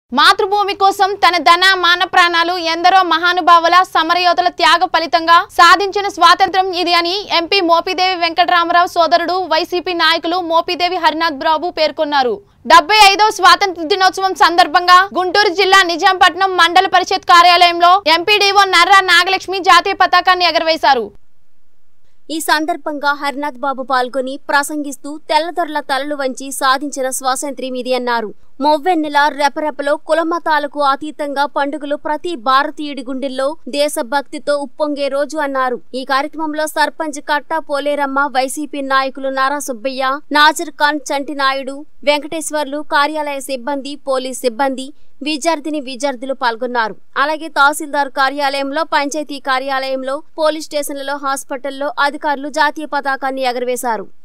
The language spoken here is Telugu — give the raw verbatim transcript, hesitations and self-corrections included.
మాతృభూమి కోసం తన ధన మాన ప్రాణాలు ఎందరో మహానుభావుల సమరయోధుల త్యాగ ఫలితంగా సాధించిన స్వాతంత్రం ఇది అని ఎంపీ మోపిదేవి వెంకటరామరావు సోదరుడు వైసీపీ నాయకులు మోపిదేవి హరినాథ్ బాబు పేర్కొన్నారు. డెబ్బై ఐదవ స్వాతంత్ర దినోత్సవం సందర్భంగా గుంటూరు జిల్లా నిజాంపట్నం మండల పరిషత్ కార్యాలయంలో ఎంపీడీఓ నర్రా నాగలక్ష్మి జాతీయ పతాకాన్ని ఎగరవేశారు. ఈ సందర్భంగా హరినాథ్ బాబు పాల్గొని ప్రసంగిస్తూ తెల్లదొరల తలలు వంచి సాధించిన స్వాతంత్ర్యం ఇది అన్నారు. మొవ్వెన్నెల రెపరెపలో కులమతాలకు అతీతంగా పండుగలు ప్రతి భారతీయుడి గుండెల్లో దేశభక్తితో ఉప్పొంగే రోజు అన్నారు. ఈ కార్యక్రమంలో సర్పంచ్ కట్టా పోలేరమ్మ, వైసీపీ నాయకులు నారా సుబ్బయ్య, నాజర్ ఖాన్, చంటి నాయుడు, వెంకటేశ్వర్లు, కార్యాలయ సిబ్బంది, పోలీస్ సిబ్బంది, విద్యార్థిని విద్యార్థులు పాల్గొన్నారు. అలాగే తహసీల్దార్ కార్యాలయంలో, పంచాయతీ కార్యాలయంలో, పోలీస్ స్టేషన్లలో, హాస్పిటల్లో అధికారులు జాతీయ పతాకాన్ని ఎగరవేశారు.